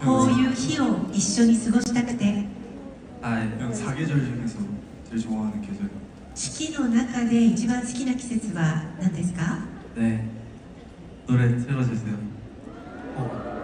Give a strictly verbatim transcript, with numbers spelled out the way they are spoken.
こういう日を一緒に過ごしたくて。 아, 그냥 사계절 중에서 제일 좋아하는 계절. 四季の中で一番好きな季節は何ですか？ 네, 노래 틀어주세요. 어.